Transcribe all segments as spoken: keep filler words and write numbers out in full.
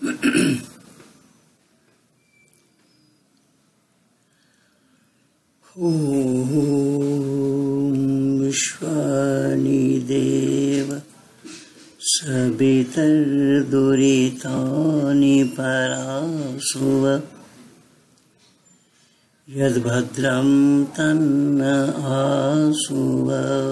विश्वानि देव सवितर्दुरितानि परासुव यद्भद्रं तन्न आसुव।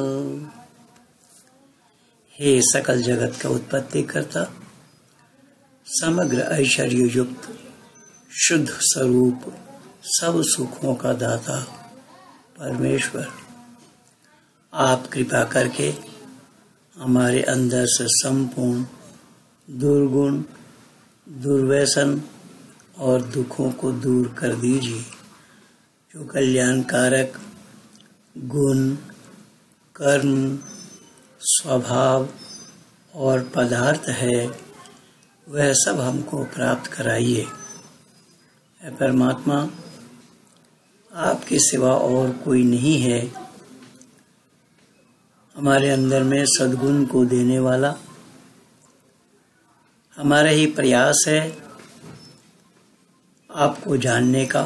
हे सकल जगत का उत्पत्ति करता, समग्र ऐश्वर्य युक्त शुद्ध स्वरूप सब सुखों का दाता परमेश्वर, आप कृपा करके हमारे अंदर से संपूर्ण दुर्गुण, दुर्व्यसन और दुखों को दूर कर दीजिए। जो कल्याणकारक गुण, कर्म, स्वभाव और पदार्थ है वह सब हमको प्राप्त कराइए। हे परमात्मा, आपके सिवा और कोई नहीं है। हमारे अंदर में सद्गुण को देने वाला हमारा ही प्रयास है आपको जानने का।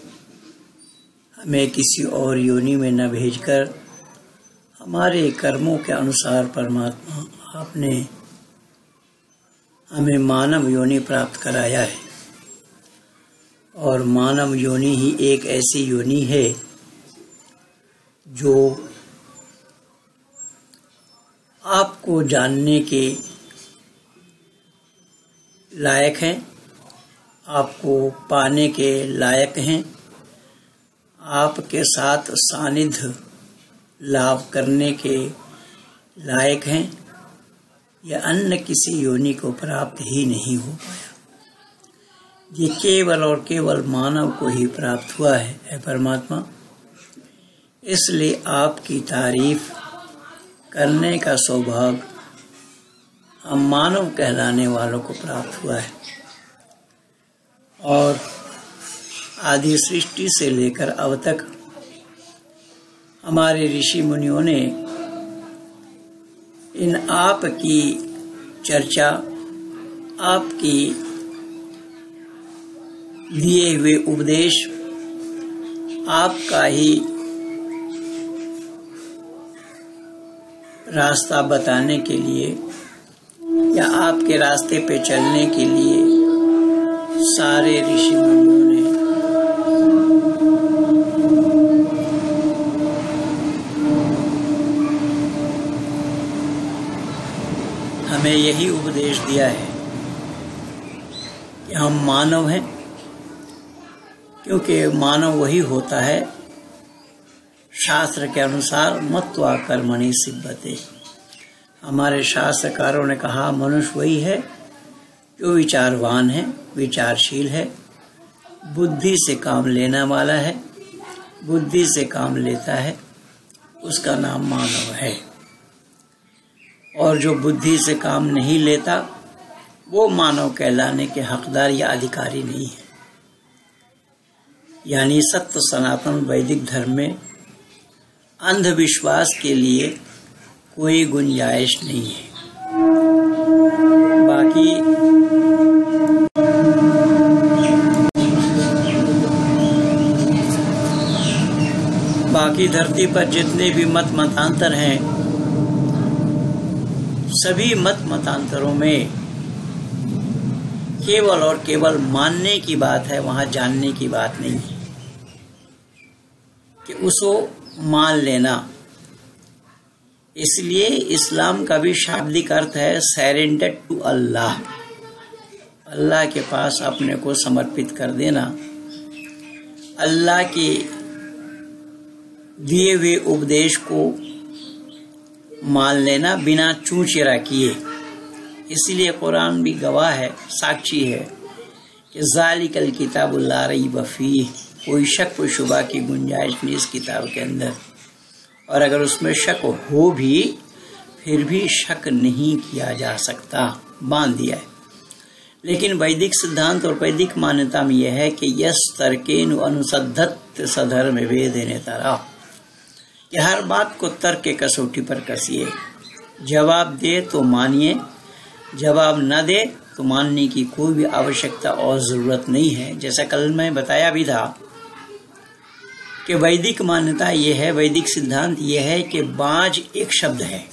हमें किसी और योनि में न भेजकर हमारे कर्मों के अनुसार परमात्मा आपने हमें मानव योनि प्राप्त कराया है। और मानव योनि ही एक ऐसी योनि है जो आपको जानने के लायक हैं, आपको पाने के लायक हैं, आपके साथ सानिध्य लाभ करने के लायक हैं। यह अन्य किसी योनि को प्राप्त ही नहीं हो पाया। ये केवल और केवल मानव को ही प्राप्त हुआ है। हे परमात्मा, इसलिए आपकी तारीफ करने का सौभाग्य हम मानव कहलाने वालों को प्राप्त हुआ है। और आदि सृष्टि से लेकर अब तक हमारे ऋषि मुनियों ने इन आपकी चर्चा, आपकी दिए हुए उपदेश, आपका ही रास्ता बताने के लिए या आपके रास्ते पे चलने के लिए सारे ऋषि मुनियों ने हमें यही उपदेश दिया है कि हम मानव हैं, क्योंकि मानव वही होता है शास्त्र के अनुसार मत्वा कर्मणि सिद्धते। हमारे शास्त्रकारों ने कहा मनुष्य वही है जो विचारवान है, विचारशील है, बुद्धि से काम लेने वाला है, बुद्धि से काम लेता है, उसका नाम मानव है। और जो बुद्धि से काम नहीं लेता वो मानव कहलाने के हकदार या अधिकारी नहीं है। यानी सत्य सनातन वैदिक धर्म में अंधविश्वास के लिए कोई गुंजाइश नहीं है। बाकी बाकी धरती पर जितने भी मत मतांतर हैं, सभी मत मतांतरों में केवल और केवल मानने की बात है, वहां जानने की बात नहीं है कि उसको मान लेना। इसलिए इस्लाम का भी शाब्दिक अर्थ है सरेंडर टू अल्लाह, अल्लाह के पास अपने को समर्पित कर देना, अल्लाह के दिए हुए उपदेश को मान लेना बिना चूचेरा किए। इसलिए कुरान भी गवाह है, साक्षी है कि ज़ालिकल किताबुल ला रैब फीह, कोई शक व शुबा की गुंजाइश नहीं इस किताब के अंदर। और अगर उसमें शक हो भी फिर भी शक नहीं किया जा सकता, बांध दिया है। लेकिन वैदिक सिद्धांत और वैदिक मान्यता में यह है कि यस तर्केन अनुसद्धत सधर्म वेदेन तरा, कि हर बात को तर्क के कसौटी पर कसिए। जवाब दे तो मानिए, जवाब न दे तो मानने की कोई भी आवश्यकता और ज़रूरत नहीं है। जैसा कल मैं बताया भी था कि वैदिक मान्यता ये है, वैदिक सिद्धांत ये है कि बांझ एक शब्द है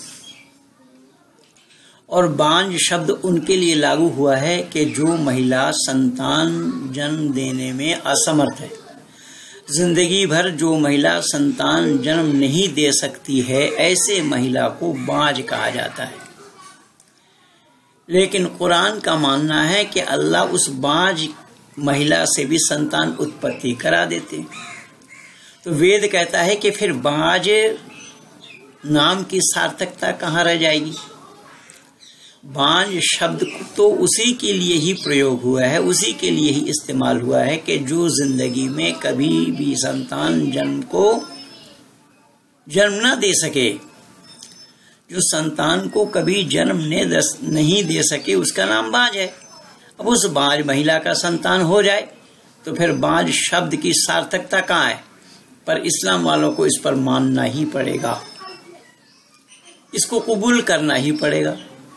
और बांझ शब्द उनके लिए लागू हुआ है कि जो महिला संतान जन्म देने में असमर्थ है। जिंदगी भर जो महिला संतान जन्म नहीं दे सकती है, ऐसे महिला को बांझ कहा जाता है। लेकिन कुरान का मानना है कि अल्लाह उस बांझ महिला से भी संतान उत्पत्ति करा देते। तो वेद कहता है कि फिर बांझ नाम की सार्थकता कहाँ रह जाएगी। बांझ शब्द तो उसी के लिए ही प्रयोग हुआ है, उसी के लिए ही इस्तेमाल हुआ है कि जो जिंदगी में कभी भी संतान जन्म को जन्म न दे सके, जो संतान को कभी जन्म नहीं दे सके, उसका नाम बांझ है। अब उस बांझ महिला का संतान हो जाए तो फिर बांझ शब्द की सार्थकता कहाँ है। पर इस्लाम वालों को इस पर मानना ही पड़ेगा, इसको कबूल करना ही पड़ेगा।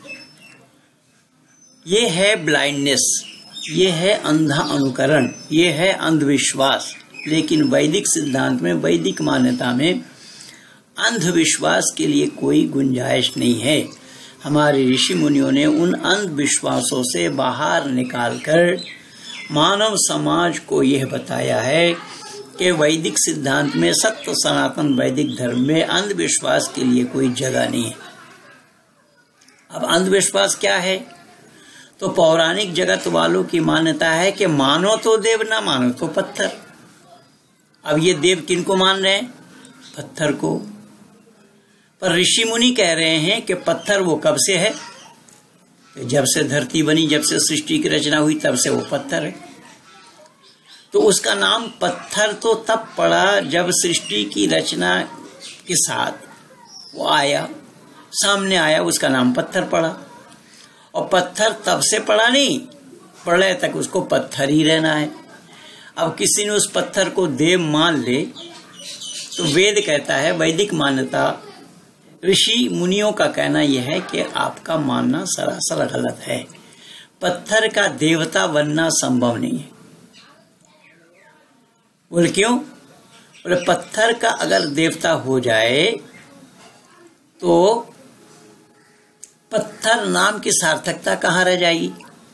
ये है ब्लाइंडनेस, ये है अंधा अनुकरण, ये है अंधविश्वास। लेकिन वैदिक सिद्धांत में, वैदिक मान्यता में अंधविश्वास के लिए कोई गुंजाइश नहीं है। हमारे ऋषि मुनियों ने उन अंधविश्वासों से बाहर निकालकर मानव समाज को यह बताया है कि वैदिक सिद्धांत में, सत्य सनातन वैदिक धर्म में अंधविश्वास के लिए कोई जगह नहीं है। अब अंधविश्वास क्या है? तो पौराणिक जगत वालों की मान्यता है कि मानो तो देव, ना मानो तो पत्थर। अब ये देव किनको मान रहे हैं? पत्थर को। पर ऋषि मुनि कह रहे हैं कि पत्थर वो कब से है? जब से धरती बनी, जब से सृष्टि की रचना हुई, तब से वो पत्थर है। तो उसका नाम पत्थर तो तब पड़ा जब सृष्टि की रचना के साथ वो आया, सामने आया, उसका नाम पत्थर पड़ा। और पत्थर तब से पड़ा नहीं, प्रलय तक उसको पत्थर ही रहना है। अब किसी ने उस पत्थर को देव मान ले तो वेद कहता है, वैदिक मान्यता, ऋषि मुनियों का कहना यह है कि आपका मानना सरासर गलत है। पत्थर का देवता बनना संभव नहीं है। बोले क्यों? बोले पत्थर का अगर देवता हो जाए तो पत्थर नाम की सार्थकता कहाँ रह जाएगी।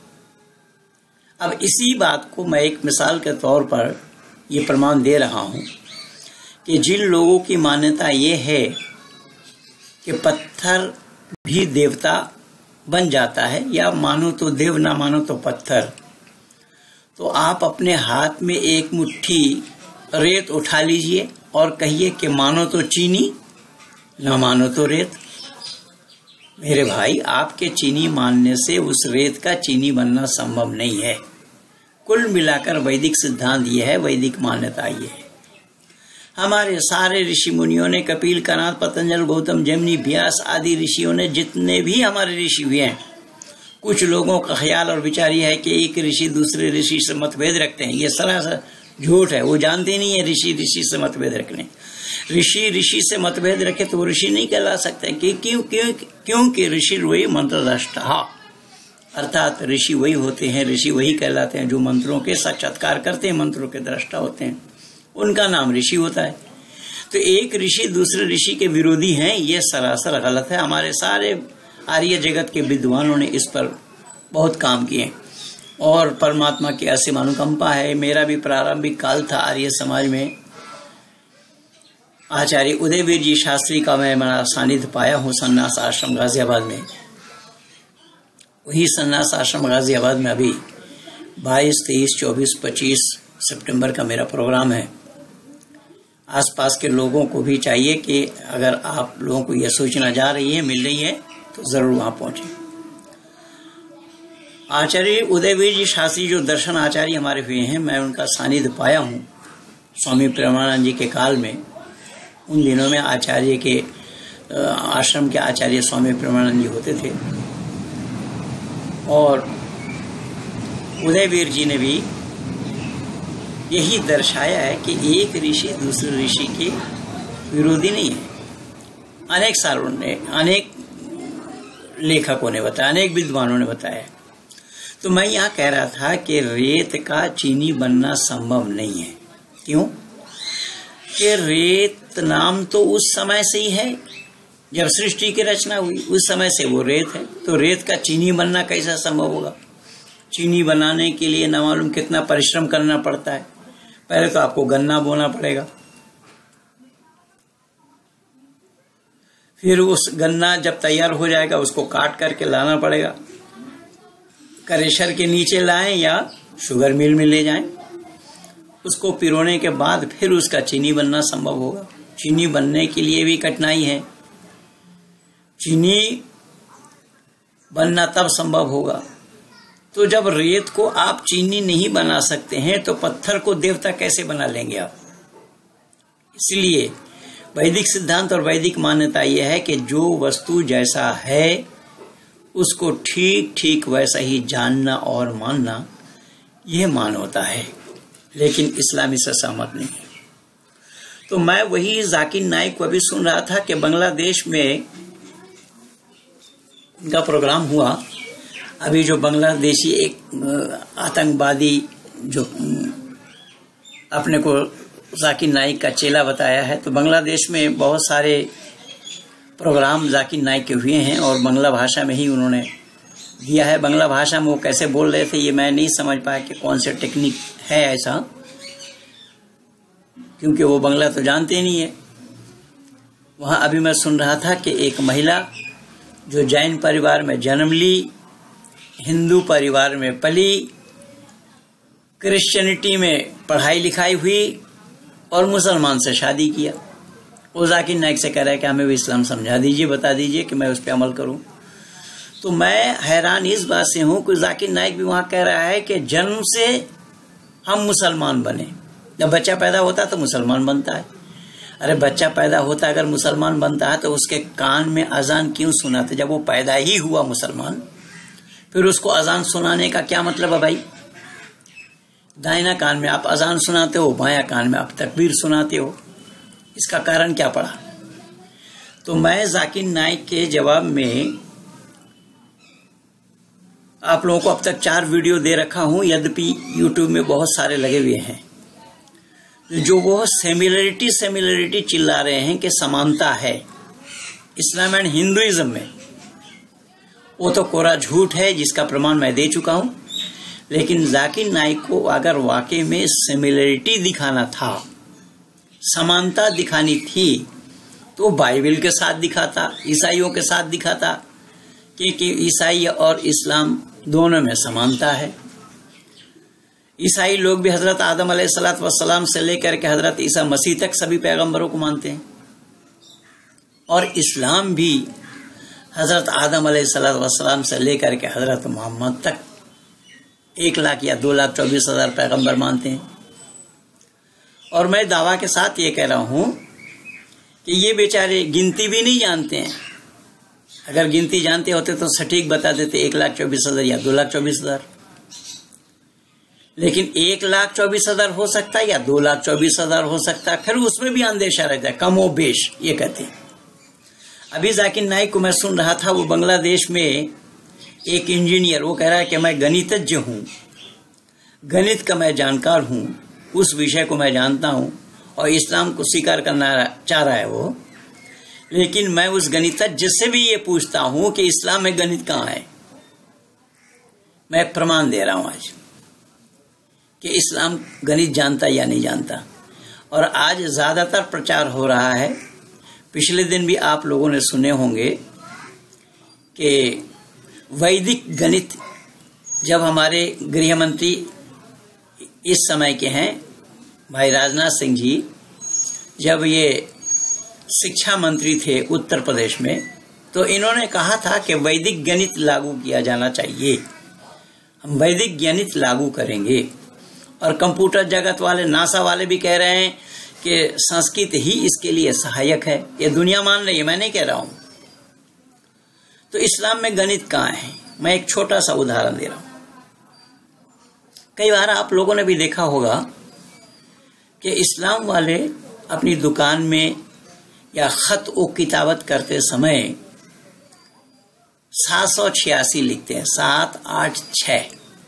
अब इसी बात को मैं एक मिसाल के तौर पर ये प्रमाण दे रहा हूं कि जिन लोगों की मान्यता ये है कि पत्थर भी देवता बन जाता है, या मानो तो देव ना मानो तो पत्थर, तो आप अपने हाथ में एक मुट्ठी रेत उठा लीजिए और कहिए कि मानो तो चीनी, ना मानो तो रेत। मेरे भाई, आपके चीनी मानने से उस रेत का चीनी बनना संभव नहीं है। कुल मिलाकर वैदिक सिद्धांत ये है, वैदिक मान्यता ये है। हमारे सारे ऋषि मुनियों ने, कपिल, कनाद, पतंजल, गौतम, जैमिनी, व्यास आदि ऋषियों ने, जितने भी हमारे ऋषि हुए हैं, कुछ लोगों का ख्याल और विचार यह है कि एक ऋषि दूसरे ऋषि से मतभेद रखते हैं। ये सरासर झूठ है। वो जानते नहीं है ऋषि ऋषि से मतभेद रखने। ऋषि ऋषि से मतभेद रखे तो वो ऋषि नहीं कहला सकते। कि क्यों क्यों क्योंकि ऋषि वही मंत्रद्रष्टा, अर्थात ऋषि वही होते हैं, ऋषि वही कहलाते हैं जो मंत्रों के साक्षात्कार करते हैं, मंत्रों के दृष्टा होते हैं, उनका नाम ऋषि होता है। तो एक ऋषि दूसरे ऋषि के विरोधी हैं, ये सरासर गलत है। हमारे सारे आर्य जगत के विद्वानों ने इस पर बहुत काम किए और परमात्मा की असीम अनुकंपा है। मेरा भी प्रारंभिक काल था आर्य समाज में। आचार्य उदयवीर जी शास्त्री का मैं बड़ा सानिध्य पाया हूँ सन्यास आश्रम गाजियाबाद में। वही सन्यास आश्रम गाजियाबाद में अभी बाईस, तेईस, चौबीस, पच्चीस सितंबर का मेरा प्रोग्राम है। आसपास के लोगों को भी चाहिए कि अगर आप लोगों को यह सूचना जा रही है, मिल रही है, तो जरूर वहां पहुंचे। आचार्य उदयवीर जी शास्त्री जो दर्शन आचार्य हमारे हुए हैं, मैं उनका सानिध्य पाया हूँ स्वामी प्रेमानंद जी के काल में। उन दिनों में आचार्य के आश्रम के आचार्य स्वामी प्रेमानंद जी होते थे और उदयवीर जी ने भी यही दर्शाया है कि एक ऋषि दूसरे ऋषि के विरोधी नहीं है। अनेक सालों ने, अनेक लेखकों ने बताया, अनेक विद्वानों ने बताया। तो मैं यहाँ कह रहा था कि रेत का चीनी बनना संभव नहीं है। क्यों? कि रेत नाम तो उस समय से ही है जब सृष्टि की रचना हुई, उस समय से वो रेत है। तो रेत का चीनी बनना कैसा संभव होगा? चीनी बनाने के लिए न मालूम कितना परिश्रम करना पड़ता है। पहले तो आपको गन्ना बोना पड़ेगा, फिर उस गन्ना जब तैयार हो जाएगा उसको काट करके लाना पड़ेगा, क्रेशर के नीचे लाएं या शुगर मिल में ले जाएं। उसको पिरोने के बाद फिर उसका चीनी बनना संभव होगा। चीनी बनने के लिए भी कठिनाई है। चीनी बनना तब संभव होगा। तो जब रेत को आप चीनी नहीं बना सकते हैं तो पत्थर को देवता कैसे बना लेंगे आप? इसलिए वैदिक सिद्धांत और वैदिक मान्यता यह है कि जो वस्तु जैसा है उसको ठीक ठीक वैसा ही जानना और मानना, यह मान होता है। लेकिन इस्लाम इससे सहमत नहीं है। तो मैं वही जाकिर नाइक को अभी सुन रहा था कि बांग्लादेश में इनका प्रोग्राम हुआ। अभी जो बांग्लादेशी एक आतंकवादी जो अपने को जाकिर नाइक का चेला बताया है, तो बांग्लादेश में बहुत सारे प्रोग्राम जाकिर नाइक के हुए हैं और बांग्ला भाषा में ही उन्होंने दिया है। बांग्ला भाषा में वो कैसे बोल रहे थे ये मैं नहीं समझ पाया कि कौन से टेक्निक है ऐसा, क्योंकि वो बांग्ला तो जानते नहीं है। वहाँ अभी मैं सुन रहा था कि एक महिला जो जैन परिवार में जन्म ली, हिंदू परिवार में पली, क्रिश्चियनिटी में पढ़ाई लिखाई हुई और मुसलमान से शादी किया। वो जाकिर नाइक से कह रहा है कि हमें भी इस्लाम समझा दीजिए, बता दीजिए कि मैं उस पर अमल करूं। तो मैं हैरान इस बात से हूं कि जाकिर नाइक भी वहां कह रहा है कि जन्म से हम मुसलमान बने। जब बच्चा पैदा होता है तो मुसलमान बनता है। अरे बच्चा पैदा होता अगर मुसलमान बनता है तो उसके कान में अजान क्यों सुनाते? जब वो पैदा ही हुआ मुसलमान, फिर उसको अजान सुनाने का क्या मतलब है भाई? दाहिना कान में आप अजान सुनाते हो, बायां कान में आप तकबीर सुनाते हो, इसका कारण क्या पड़ा? तो मैं जाकिर नाइक के जवाब में आप लोगों को अब तक चार वीडियो दे रखा हूं, यद्यपि यूट्यूब में बहुत सारे लगे हुए हैं। जो वो सिमिलरिटी सिमिलरिटी चिल्ला रहे हैं कि समानता है इस्लाम एंड हिंदुइज्म में, वो तो कोरा झूठ है जिसका प्रमाण मैं दे चुका हूं। लेकिन जाकिर नाइक को अगर वाकई में सिमिलरिटी दिखाना था, समानता दिखानी थी, तो बाइबल के साथ दिखाता, ईसाइयों के साथ दिखाता, क्योंकि ईसाई और इस्लाम दोनों में समानता है। ईसाई लोग भी हजरत आदम अलैहिस्सलातु वस्सलाम से लेकर के हजरत ईसा मसीह तक सभी पैगंबरों को मानते हैं, और इस्लाम भी हजरत आदम अलैहिस्सलातु वस्सलाम से लेकर के हजरत मोहम्मद तक एक लाख या दो लाख चौबीस हजार पैगंबर मानते हैं। और मैं दावा के साथ ये कह रहा हूं कि ये बेचारे गिनती भी नहीं जानते हैं। अगर गिनती जानते होते तो सटीक बता देते एक लाख चौबीस हजार या दो लाख चौबीस हजार। लेकिन एक लाख चौबीस हजार हो सकता है या दो लाख चौबीस हजार हो सकता है, फिर उसमें भी अंदेशा रहता है, कमो बेश ये कहते हैं। अभी जाकिर नाइक को मैं सुन रहा था, वो बांग्लादेश में एक इंजीनियर, वो कह रहा है कि मैं गणितज्ञ हूँ, गणित का मैं जानकार हूँ, उस विषय को मैं जानता हूँ, और इस्लाम को स्वीकार करना चाह रहा है वो। लेकिन मैं उस गणितज्ञ से भी ये पूछता हूँ कि इस्लाम में गणित कहाँ है। मैं प्रमाण दे रहा हूँ आज कि इस्लाम गणित जानता या नहीं जानता। और आज ज्यादातर प्रचार हो रहा है, पिछले दिन भी आप लोगों ने सुने होंगे कि वैदिक गणित, जब हमारे गृह मंत्री इस समय के हैं भाई राजनाथ सिंह जी, जब ये शिक्षा मंत्री थे उत्तर प्रदेश में, तो इन्होंने कहा था कि वैदिक गणित लागू किया जाना चाहिए, हम वैदिक गणित लागू करेंगे। और कंप्यूटर जगत वाले, नासा वाले भी कह रहे हैं कि संस्कृत ही इसके लिए सहायक है। ये दुनिया मान रही है, मैं नहीं कह रहा हूं। तो इस्लाम में गणित कहाँ है? मैं एक छोटा सा उदाहरण दे रहा हूं। कई बार आप लोगों ने भी देखा होगा कि इस्लाम वाले अपनी दुकान में या खत व किताबत करते समय सात सौ छियासी लिखते हैं, सात आठ छः,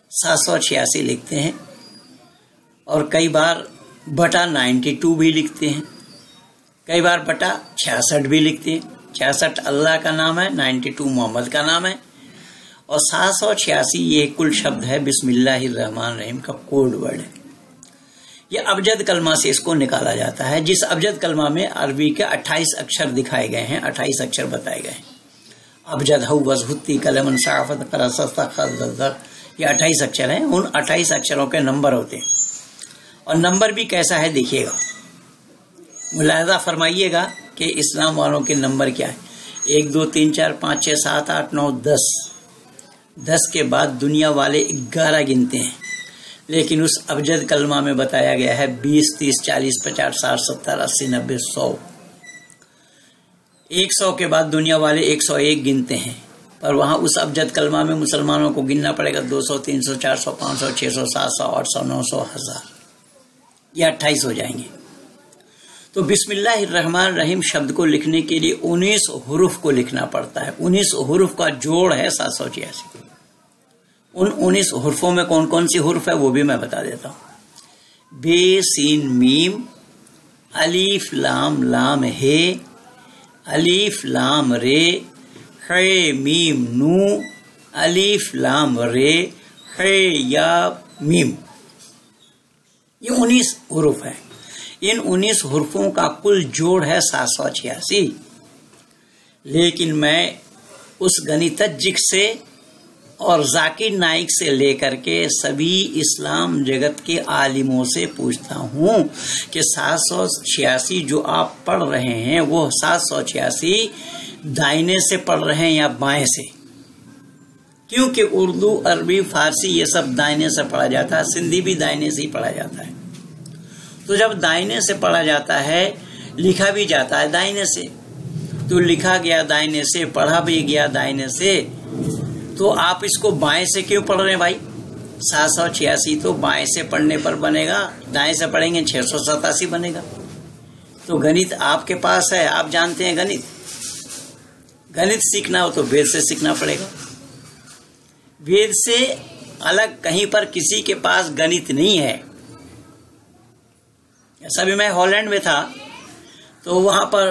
सात सौ छियासी लिखते हैं, और कई बार बटा नाइन्टी टू भी लिखते हैं, कई बार बटा छियासठ भी लिखते हैं। छियासठ अल्लाह का नाम है, नाइन्टी टू मोहम्मद का नाम है, और सात सौ छियासी ये कुल शब्द है बिस्मिल्लाहिर्रहमानिर्रहीम का कोड वर्ड है। ये अबजद कलमा से इसको निकाला जाता है, जिस अबजद कलमा में अरबी के अट्ठाईस अक्षर दिखाए गए हैं, अट्ठाईस अक्षर बताए गए हैं। अबजद हु वजहुत्ती कलमन साफत करसत, ये अट्ठाईस अक्षर हैं। उन अट्ठाईस अक्षरों के नंबर होते हैं, और नंबर भी कैसा है देखिएगा, मुलाहजा फरमाइएगा कि इस्लाम वालों के नंबर क्या है। एक दो तीन चार पाँच छः सात आठ नौ दस, दस के बाद दुनिया वाले ग्यारह गिनते हैं, लेकिन उस अबजद कलमा में बताया गया है बीस तीस चालीस पचास साठ सत्तर अस्सी नब्बे सौ। एक सौ के बाद दुनिया वाले एक सौ एक गिनते हैं, पर वहां उस अबजद कलमा में मुसलमानों को गिनना पड़ेगा दो सौ तीन सौ चार सौ पाँच सौ छः सौ सात सौ आठ सौ नौ सौ हजार, ये अट्ठाईस हो जाएंगे। तो बिस्मिल्लाहिर्रहमानिर्रहीम शब्द को लिखने के लिए उन्नीस हुरूफ को लिखना पड़ता है। उन्नीस हुरूफ का जोड़ है सात सौ छियासी। उन उन्नीस हुर्फों में कौन कौन सी हुर्फ है वो भी मैं बता देता हूं। बे सीन मीम, अलीफ लाम लाम हे, अलीफ लाम रे, हे मीम नू, अलीफ लाम रे, हे या मीम, ये उन्नीस हुरूफ है। इन उन्नीस हुर्फों का कुल जोड़ है सात सौ छियासी। लेकिन मैं उस गणितज्ञ से और जाकिर नाइक से लेकर के सभी इस्लाम जगत के आलिमों से पूछता हूं कि सात सौ छियासी जो आप पढ़ रहे हैं वो सात सौ छियासी दाहिने से पढ़ रहे हैं या बाएं से, क्योंकि उर्दू अरबी फारसी ये सब दाहिने से पढ़ा जाता है, सिंधी भी दाहिने से ही पढ़ा जाता है। तो जब दाहिने से पढ़ा जाता है, लिखा भी जाता है दाहिने से, तो लिखा गया दाहिने से, पढ़ा भी गया दाहिने से, तो आप इसको बाएं से क्यों पढ़ रहे हैं भाई? सात सौ छियासी तो बाएं से पढ़ने पर बनेगा, दाएं से पढ़ेंगे छह सौ सतासी बनेगा। तो गणित आपके पास है, आप जानते हैं गणित। गणित सीखना हो तो वेद से सीखना पड़ेगा। वेद से अलग कहीं पर किसी के पास गणित नहीं है। ऐसा भी मैं हॉलैंड में था, तो वहां पर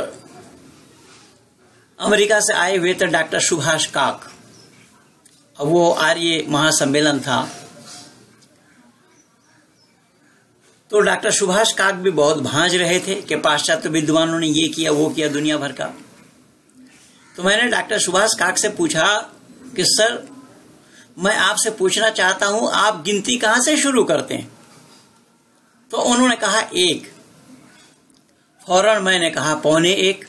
अमेरिका से आए हुए थे डॉक्टर सुभाष काक। अब वो आर्य महासम्मेलन था, तो डॉक्टर सुभाष काक भी बहुत भांज रहे थे कि पाश्चात्य विद्वानों ने ये किया वो किया दुनिया भर का। तो मैंने डॉक्टर सुभाष काक से पूछा कि सर, मैं आपसे पूछना चाहता हूं आप गिनती कहां से शुरू करते हैं? तो उन्होंने कहा एक। फौरन मैंने कहा पौने एक।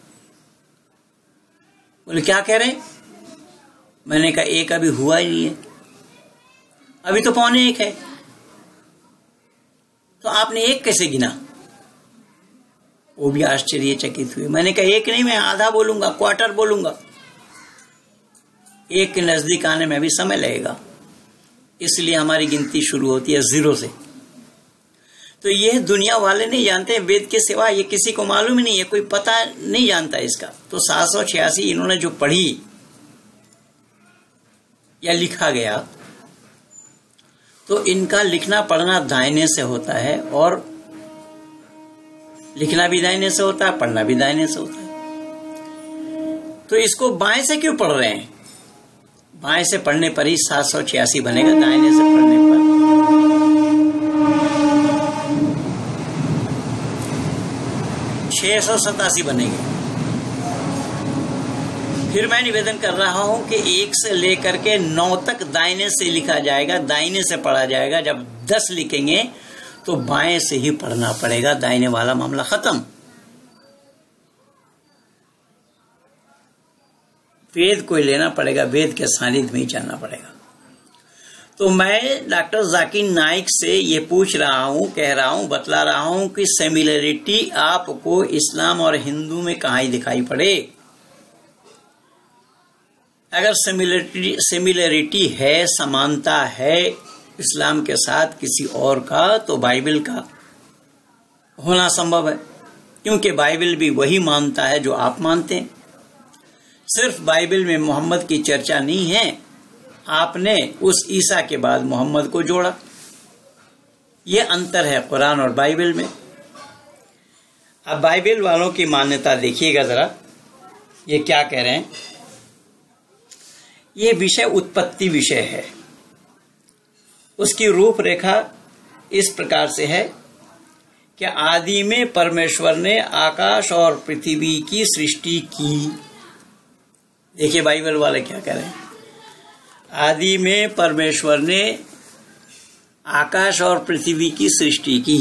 बोले क्या कह रहे हैं? मैंने कहा एक अभी हुआ ही नहीं है, अभी तो पौने एक है। तो आपने एक कैसे गिना? वो भी आश्चर्यचकित हुए। मैंने कहा एक नहीं, मैं आधा बोलूंगा, क्वार्टर बोलूंगा। एक के नजदीक आने में भी समय लगेगा, इसलिए हमारी गिनती शुरू होती है जीरो से। तो ये दुनिया वाले नहीं जानते, वेद के सिवा ये किसी को मालूम ही नहीं है, कोई पता नहीं जानता इसका। तो सात सौ छियासी इन्होंने जो पढ़ी या लिखा गया, तो इनका लिखना पढ़ना दाहिने से होता है, और लिखना भी दाहिने से होता है, पढ़ना भी दाहिने से होता है। तो इसको बाएं से क्यों पढ़ रहे हैं? बाएं से पढ़ने पर ही सात सौ छियासी बनेगा, दाहिने से पढ़ने पर छह सौ सतासी बनेंगे। फिर मैं निवेदन कर रहा हूं कि एक से लेकर के नौ तक दाहिने से लिखा जाएगा, दाहिने से पढ़ा जाएगा। जब दस लिखेंगे तो बाएं से ही पढ़ना पड़ेगा, दाहिने वाला मामला खत्म। वेद को लेना पड़ेगा, वेद के सानिध्य में ही चलना पड़ेगा। तो मैं डॉक्टर जाकिर नाइक से ये पूछ रहा हूं, कह रहा हूं, बतला रहा हूं कि सिमिलरिटी आपको इस्लाम और हिंदू में कहाँ ही दिखाई पड़े। अगर सिमिलरिटी सिमिलरिटी है, समानता है इस्लाम के साथ किसी और का, तो बाइबल का होना संभव है, क्योंकि बाइबल भी वही मानता है जो आप मानते हैं। सिर्फ बाइबल में मोहम्मद की चर्चा नहीं है, आपने उस ईसा के बाद मोहम्मद को जोड़ा। ये अंतर है कुरान और बाइबल में। अब बाइबल वालों की मान्यता देखिएगा जरा, ये क्या कह रहे हैं। ये विषय उत्पत्ति विषय है। उसकी रूपरेखा इस प्रकार से है कि आदि में परमेश्वर ने आकाश और पृथ्वी की सृष्टि की। देखिए बाइबल वाले क्या कह रहे हैं। आदि में परमेश्वर ने आकाश और पृथ्वी की सृष्टि की,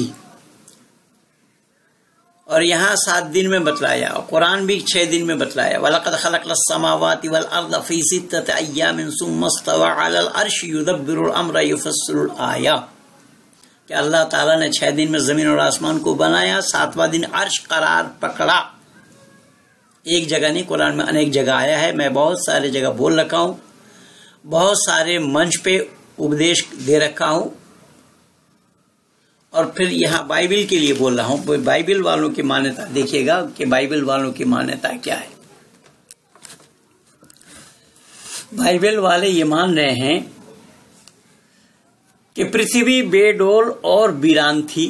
और यहाँ सात दिन में बतलाया, और कुरान भी छह दिन में बतलाया। वलक़द ख़लक़नस समावाति वल अर्ज़ फ़ी सित्तति अय्यामिन सुम्मा इस्तवा अलल अर्शि युदब्बिरुल अम्र युफ़स्सिलुल आयात, कि अल्लाह ताला ने छह दिन में जमीन और आसमान को बनाया, सातवां दिन अर्श करार पकड़ा। एक जगह नहीं, कुरान में अनेक जगह आया है। मैं बहुत सारे जगह बोल रखा हूँ, बहुत सारे मंच पे उपदेश दे रखा हूँ, और फिर यहाँ बाइबल के लिए बोल रहा हूँ। बाइबल वालों की मान्यता देखिएगा कि बाइबल वालों की मान्यता क्या है। बाइबल वाले ये मान रहे हैं कि पृथ्वी बेडोल और वीरान थी।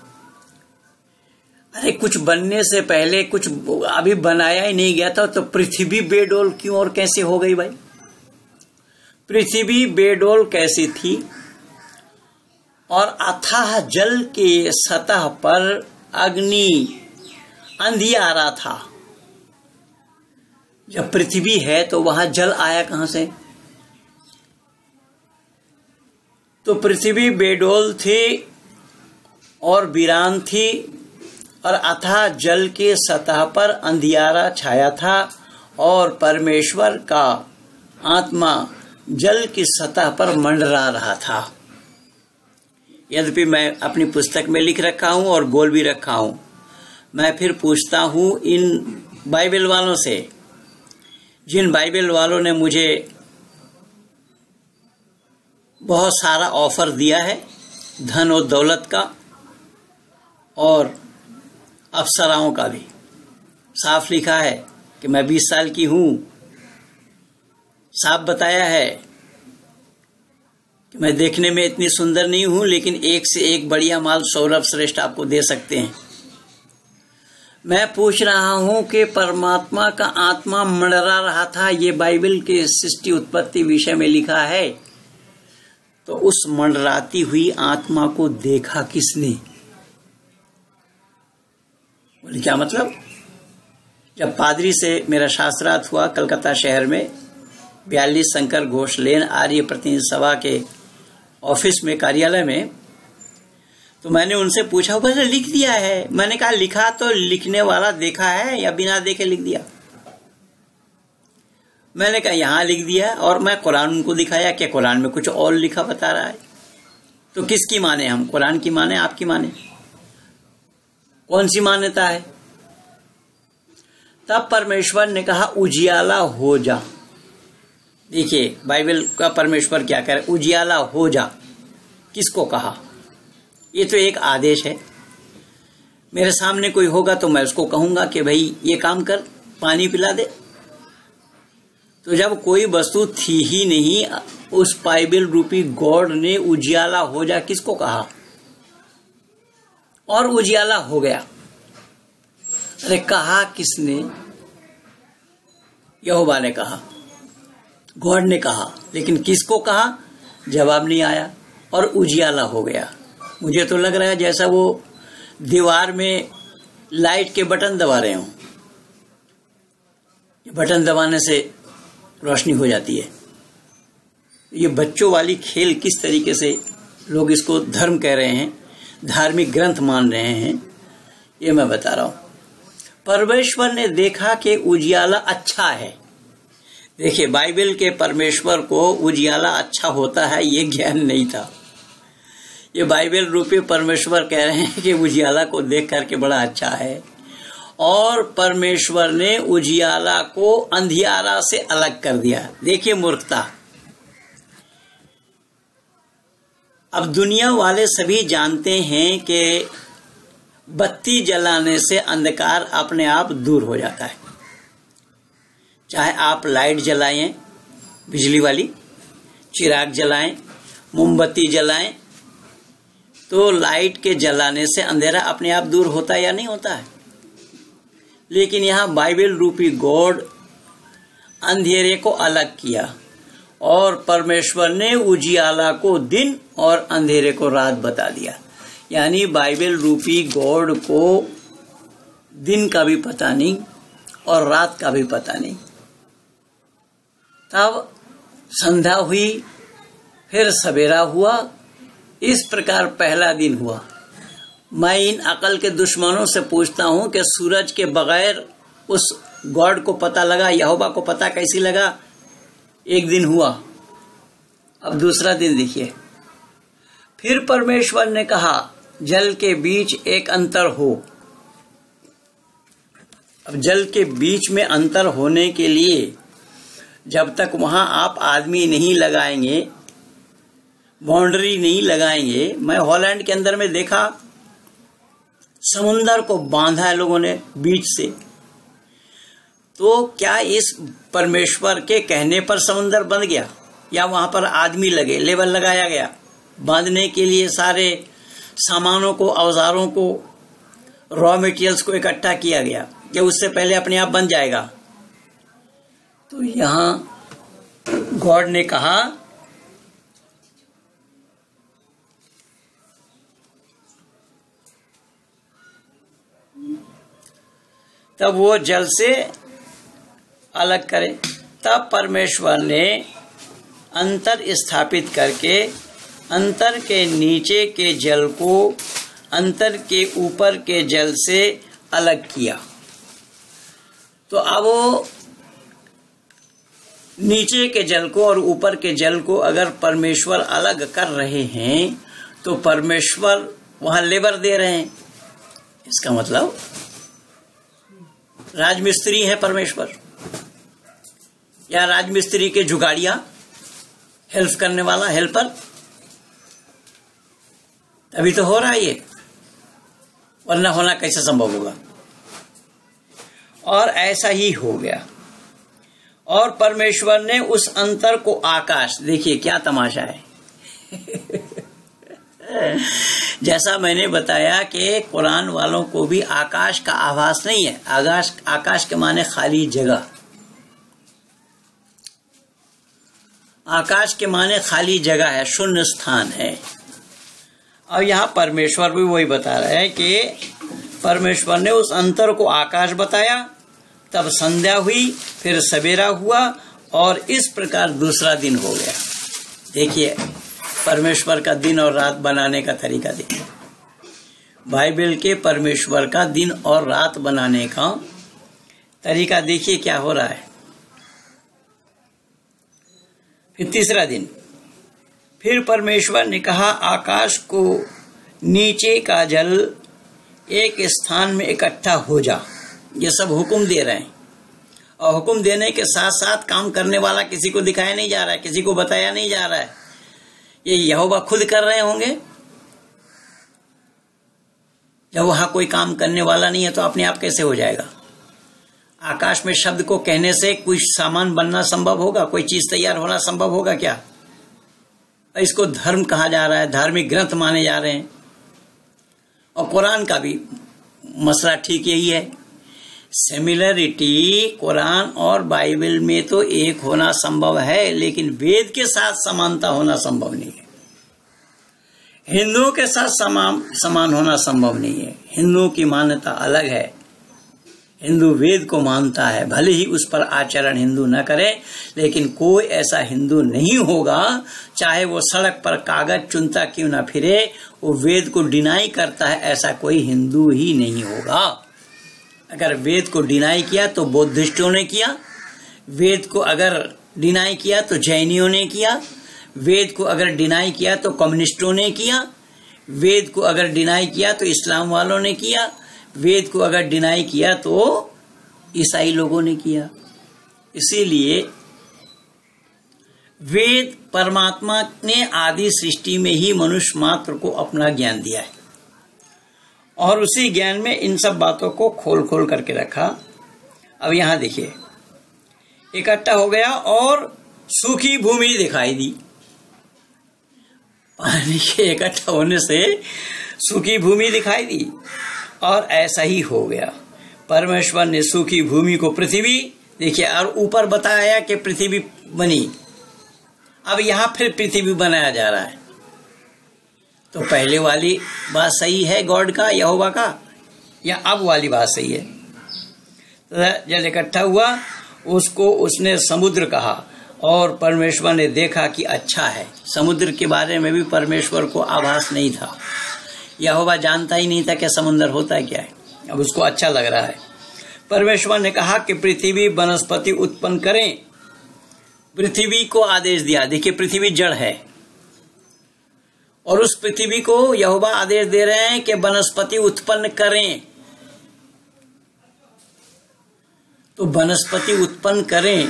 अरे कुछ बनने से पहले, कुछ अभी बनाया ही नहीं गया था, तो पृथ्वी बेडोल क्यों और कैसे हो गई भाई? पृथ्वी बेडोल कैसी थी? और अथाह जल के सतह पर अग्नि अंधियारा था। जब पृथ्वी है तो वहां जल आया कहां से? तो पृथ्वी बेडोल थी और वीरान थी, और अथाह जल के सतह पर अंधियारा छाया था, और परमेश्वर का आत्मा जल की सतह पर मंडरा रहा था। यद्यपि मैं अपनी पुस्तक में लिख रखा हूं और बोल भी रखा हूं, मैं फिर पूछता हूं इन बाइबल वालों से, जिन बाइबल वालों ने मुझे बहुत सारा ऑफर दिया है, धन और दौलत का और अफसराओं का भी। साफ लिखा है कि मैं बीस साल की हूं, साफ बताया है कि मैं देखने में इतनी सुंदर नहीं हूं, लेकिन एक से एक बढ़िया माल सौरभ श्रेष्ठ आपको दे सकते हैं। मैं पूछ रहा हूं कि परमात्मा का आत्मा मंडरा रहा था, ये बाइबल के सृष्टि उत्पत्ति विषय में लिखा है, तो उस मंडराती हुई आत्मा को देखा किसने? बोले क्या मतलब? जब पादरी से मेरा शास्त्रार्थ हुआ कलकत्ता शहर में, बयालीस शंकर घोष लेन आर्य प्रतिनिधि सभा के ऑफिस में, कार्यालय में, तो मैंने उनसे पूछा, बस लिख दिया है। मैंने कहा लिखा तो लिखने वाला देखा है या बिना देखे लिख दिया? मैंने कहा यहां लिख दिया, और मैं कुरान उनको दिखाया कि कुरान में कुछ और लिखा बता रहा है। तो किसकी माने हम? कुरान की माने, आपकी माने? कौन सी मान्यता है? तब परमेश्वर ने कहा उजियाला हो जा। देखिए बाइबल का परमेश्वर क्या कह रहा है, उजियाला हो जा। किसको कहा? ये तो एक आदेश है। मेरे सामने कोई होगा तो मैं उसको कहूंगा कि भाई ये काम कर, पानी पिला दे। तो जब कोई वस्तु थी ही नहीं, उस बाइबल रूपी गॉड ने उजियाला हो जा किसको कहा? और उजियाला हो गया। अरे कहा किसने? यहोवा ने कहा, गॉड ने कहा, लेकिन किसको कहा? जवाब नहीं आया, और उजियाला हो गया। मुझे तो लग रहा है जैसा वो दीवार में लाइट के बटन दबा रहे हों। बटन दबाने से रोशनी हो जाती है। ये बच्चों वाली खेल किस तरीके से लोग इसको धर्म कह रहे हैं, धार्मिक ग्रंथ मान रहे हैं, ये मैं बता रहा हूं। परमेश्वर ने देखा कि उजियाला अच्छा है। देखिए बाइबल के परमेश्वर को उजियाला अच्छा होता है ये ज्ञान नहीं था। ये बाइबल रूपी परमेश्वर कह रहे हैं कि उजियाला को देख करके बड़ा अच्छा है, और परमेश्वर ने उजियाला को अंधियारा से अलग कर दिया। देखिए मूर्खता। अब दुनिया वाले सभी जानते हैं कि बत्ती जलाने से अंधकार अपने आप दूर हो जाता है। चाहे आप लाइट जलाएं बिजली वाली, चिराग जलाएं, मोमबत्ती जलाएं, तो लाइट के जलाने से अंधेरा अपने आप दूर होता है या नहीं होता है। लेकिन यहाँ बाइबल रूपी गॉड अंधेरे को अलग किया और परमेश्वर ने उजियाला को दिन और अंधेरे को रात बता दिया। यानी बाइबल रूपी गॉड को दिन का भी पता नहीं और रात का भी पता नहीं। तब संध्या हुई, फिर सवेरा हुआ, इस प्रकार पहला दिन हुआ। मैं इन अकल के दुश्मनों से पूछता हूं कि सूरज के बगैर उस गॉड को पता लगा, यहोवा को पता कैसी लगा? एक दिन हुआ, अब दूसरा दिन देखिए। फिर परमेश्वर ने कहा जल के बीच एक अंतर हो। अब जल के बीच में अंतर होने के लिए जब तक वहां आप आदमी नहीं लगाएंगे, बाउंड्री नहीं लगाएंगे। मैं हॉलैंड के अंदर में देखा, समुंदर को बांधा है लोगों ने बीच से। तो क्या इस परमेश्वर के कहने पर समुंदर बंध गया या वहां पर आदमी लगे, लेवल लगाया गया बांधने के लिए? सारे सामानों को, औजारों को, रॉ मटेरियल्स को इकट्ठा किया गया कि उससे पहले अपने आप बन जाएगा? तो यहां गॉड ने कहा तब वो जल से अलग करे। तब परमेश्वर ने अंतर स्थापित करके अंतर के नीचे के जल को अंतर के ऊपर के जल से अलग किया। तो अब वो नीचे के जल को और ऊपर के जल को अगर परमेश्वर अलग कर रहे हैं तो परमेश्वर वहां लेबर दे रहे हैं। इसका मतलब राजमिस्त्री है परमेश्वर, या राजमिस्त्री के जुगाड़िया, हेल्प करने वाला, हेल्पर। तभी तो हो रहा है ये, वरना होना कैसे संभव होगा? और ऐसा ही हो गया। और परमेश्वर ने उस अंतर को आकाश, देखिए क्या तमाशा है। जैसा मैंने बताया कि कुरान वालों को भी आकाश का आभास नहीं है। आकाश आकाश के माने खाली जगह, आकाश के माने खाली जगह है, शून्य स्थान है। और यहाँ परमेश्वर भी वही बता रहा है कि परमेश्वर ने उस अंतर को आकाश बताया, तब संध्या हुई, फिर सवेरा हुआ और इस प्रकार दूसरा दिन हो गया। देखिए परमेश्वर का दिन और रात बनाने का तरीका देखिए। बाइबल के परमेश्वर का दिन और रात बनाने का तरीका देखिए क्या हो रहा है। फिर तीसरा दिन, फिर परमेश्वर ने कहा आकाश को नीचे का जल एक स्थान में इकट्ठा हो जा। ये सब हुक्म दे रहे हैं, और हुक्म देने के साथ साथ काम करने वाला किसी को दिखाया नहीं जा रहा है, किसी को बताया नहीं जा रहा है। ये यहोवा खुद कर रहे होंगे। जब वहां कोई काम करने वाला नहीं है तो अपने आप कैसे हो जाएगा? आकाश में शब्द को कहने से कोई सामान बनना संभव होगा, कोई चीज तैयार होना संभव होगा क्या? इसको धर्म कहा जा रहा है, धार्मिक ग्रंथ माने जा रहे हैं। और कुरान का भी मसला ठीक यही है। सिमिलरिटी कुरान और बाइबल में तो एक होना संभव है, लेकिन वेद के साथ समानता होना संभव नहीं है। हिंदुओं के साथ समान समान होना संभव नहीं है। हिंदुओं की मान्यता अलग है। हिंदू वेद को मानता है, भले ही उस पर आचरण हिंदू न करे, लेकिन कोई ऐसा हिंदू नहीं होगा, चाहे वो सड़क पर कागज चुनता क्यों ना फिरे, वो वेद को डिनाई करता है, ऐसा कोई हिंदू ही नहीं होगा। अगर वेद को डिनाई किया तो बौद्धिस्टों ने किया, वेद को अगर डिनाई किया तो जैनियों ने किया, वेद को अगर डिनाई किया तो कम्युनिस्टों ने किया, वेद को अगर डिनाई किया तो इस्लाम वालों ने किया, वेद को अगर डिनाई किया तो ईसाई लोगों ने किया। इसीलिए वेद परमात्मा ने आदि सृष्टि में ही मनुष्य मात्र को अपना ज्ञान दिया है, और उसी ज्ञान में इन सब बातों को खोल खोल करके रखा। अब यहां देखिए, इकट्ठा हो गया और सूखी भूमि दिखाई दी। पानी के इकट्ठा होने से सूखी भूमि दिखाई दी और ऐसा ही हो गया। परमेश्वर ने सूखी भूमि को पृथ्वी, देखिए, और ऊपर बताया कि पृथ्वी बनी। अब यहां फिर पृथ्वी बनाया जा रहा है। तो पहले वाली बात सही है गॉड का, यहोवा का, या अब वाली बात सही है? तो जल इकट्ठा हुआ, उसको उसने समुद्र कहा और परमेश्वर ने देखा कि अच्छा है। समुद्र के बारे में भी परमेश्वर को आभास नहीं था, यहोवा जानता ही नहीं था कि समुद्र होता क्या है। अब उसको अच्छा लग रहा है। परमेश्वर ने कहा कि पृथ्वी वनस्पति उत्पन्न करें। पृथ्वी को आदेश दिया। देखिए, पृथ्वी जड़ है और उस पृथ्वी को यहोवा आदेश दे रहे हैं कि वनस्पति उत्पन्न करें। तो वनस्पति उत्पन्न करें,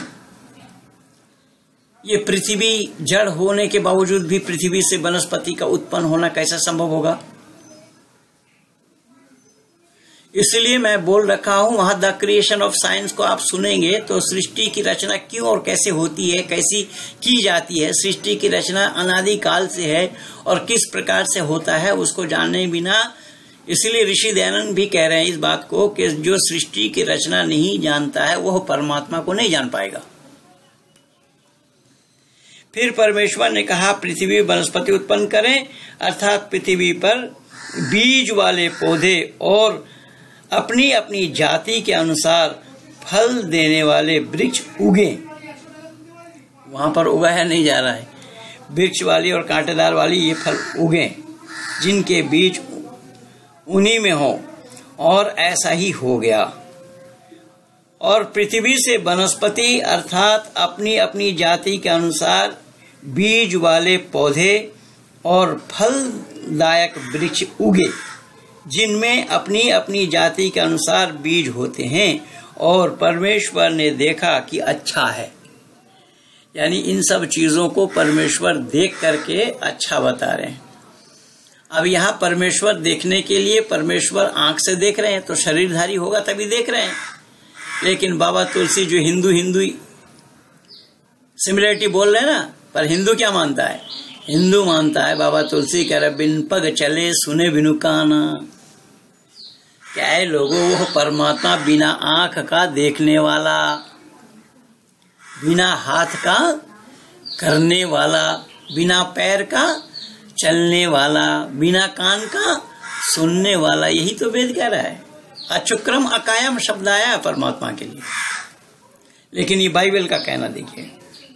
ये पृथ्वी जड़ होने के बावजूद भी पृथ्वी से वनस्पति का उत्पन्न होना कैसा संभव होगा? इसलिए मैं बोल रखा हूं, वहां द क्रिएशन ऑफ साइंस को आप सुनेंगे तो सृष्टि की रचना क्यों और कैसे होती है, कैसी की जाती है, सृष्टि की रचना अनादि काल से है और किस प्रकार से होता है, उसको जानने बिना, इसलिए ऋषि दयानंद भी कह रहे हैं इस बात को कि जो सृष्टि की रचना नहीं जानता है वह परमात्मा को नहीं जान पाएगा। फिर परमेश्वर ने कहा पृथ्वी वनस्पति उत्पन्न करें, अर्थात पृथ्वी पर बीज वाले पौधे और अपनी अपनी जाति के अनुसार फल देने वाले वृक्ष उगे। वहां पर उगाया नहीं जा रहा है, वृक्ष वाली और कांटेदार वाली ये फल उगे जिनके बीज उन्हीं में हो, और ऐसा ही हो गया। और पृथ्वी से वनस्पति अर्थात अपनी अपनी जाति के अनुसार बीज वाले पौधे और फलदायक वृक्ष उगे जिनमें अपनी अपनी जाति के अनुसार बीज होते हैं, और परमेश्वर ने देखा कि अच्छा है। यानी इन सब चीजों को परमेश्वर देख करके अच्छा बता रहे हैं। अब यहाँ परमेश्वर देखने के लिए परमेश्वर आंख से देख रहे हैं तो शरीरधारी होगा तभी देख रहे हैं। लेकिन बाबा तुलसी जो हिंदू हिंदू सिमिलरिटी बोल रहे हैं ना, पर हिंदू क्या मानता है? हिंदू मानता है बाबा तुलसी कह रहे बिन पग चले सुने बिनु काना। क्या है लोगों, वो परमात्मा बिना आंख का देखने वाला, बिना हाथ का करने वाला, बिना पैर का चलने वाला, बिना कान का सुनने वाला, यही तो वेद कह रहा है। अचुक्रम अकायम शब्द आया परमात्मा के लिए, लेकिन ये बाइबल का कहना देखिए।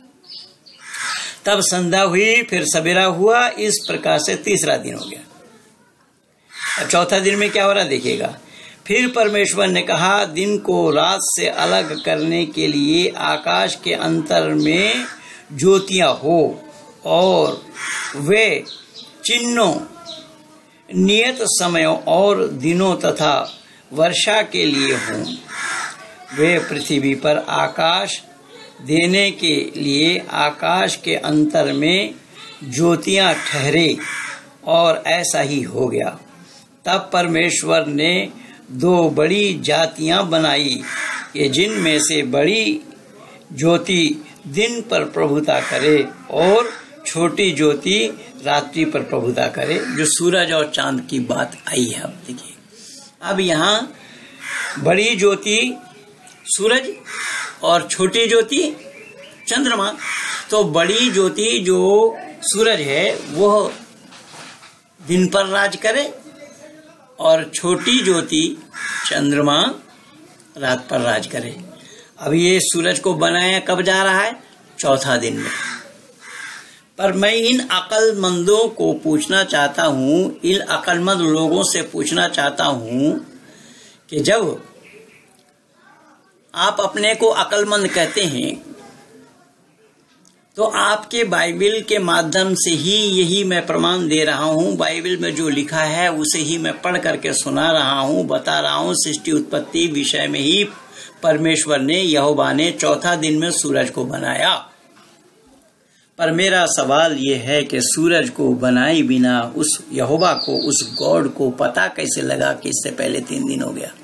तब संध्या हुई, फिर सवेरा हुआ, इस प्रकार से तीसरा दिन हो गया। अब चौथा दिन में क्या हो रहा देखिएगा। फिर परमेश्वर ने कहा दिन को रात से अलग करने के लिए आकाश के अंतर में ज्योतियां हो और वे चिन्हों, नियत समयों और दिनों तथा वर्षा के लिए हों। वे पृथ्वी पर आकाश देने के लिए आकाश के अंतर में ज्योतियां ठहरे, और ऐसा ही हो गया। तब परमेश्वर ने दो बड़ी जातियां बनाई कि जिनमें से बड़ी ज्योति दिन पर प्रभुता करे और छोटी ज्योति रात्रि पर प्रभुता करे। जो सूरज और चांद की बात आई है, अब देखिए। अब यहाँ बड़ी ज्योति सूरज और छोटी ज्योति चंद्रमा। तो बड़ी ज्योति जो सूरज है वह दिन पर राज करे और छोटी ज्योति चंद्रमा रात पर राज करे। अब ये सूरज को बनाया कब जा रहा है? चौथा दिन में। पर मैं इन अक्लमंदों को पूछना चाहता हूं, इन अक्लमंद लोगों से पूछना चाहता हूं कि जब आप अपने को अक्लमंद कहते हैं तो आपके बाइबल के माध्यम से ही यही मैं प्रमाण दे रहा हूं। बाइबल में जो लिखा है उसे ही मैं पढ़ करके सुना रहा हूं, बता रहा हूं। सृष्टि उत्पत्ति विषय में ही परमेश्वर ने, यहोवा ने चौथा दिन में सूरज को बनाया। पर मेरा सवाल यह है कि सूरज को बनाए बिना उस यहोवा को, उस गॉड को पता कैसे लगा कि इससे पहले तीन दिन हो गया?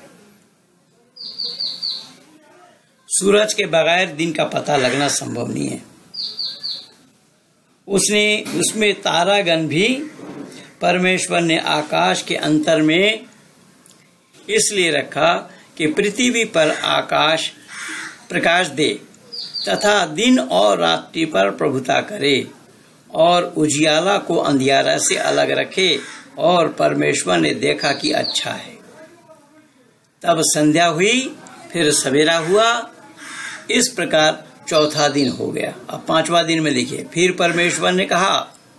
सूरज के बगैर दिन का पता लगना संभव नहीं है। उसने उसमें तारागण भी परमेश्वर ने आकाश के अंतर में इसलिए रखा कि पृथ्वी पर आकाश प्रकाश दे तथा दिन और रात्रि पर प्रभुता करे और उजियाला को अंधियारा से अलग रखे। और परमेश्वर ने देखा कि अच्छा है। तब संध्या हुई, फिर सवेरा हुआ, इस प्रकार चौथा दिन हो गया। अब पांचवा दिन में देखिए, फिर परमेश्वर ने कहा,